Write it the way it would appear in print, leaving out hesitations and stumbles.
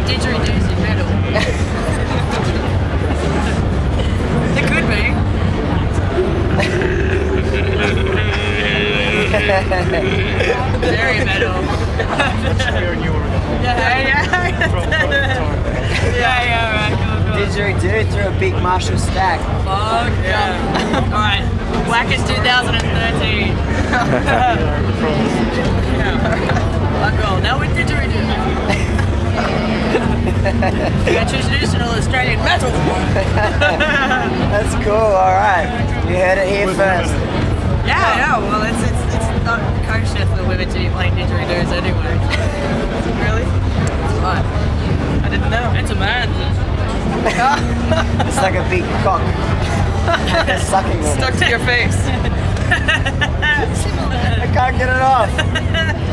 Didgeridoos in metal. It could be. Very metal. Yeah, right, cool. Didgeridoo through a big Marshall stack. Fuck yeah. Alright, Wackers 2013. BugGIRL, now with Didgeridoo. You're traditional Australian metal. That's cool, alright. You heard it here first. Yeah, well it's not kosher for the women to be playing Didgeridoos anyway. Really? It's fine. I didn't know. It's a man. It's like a big cock. Sucking on it. Stuck to your face. I can't get it off.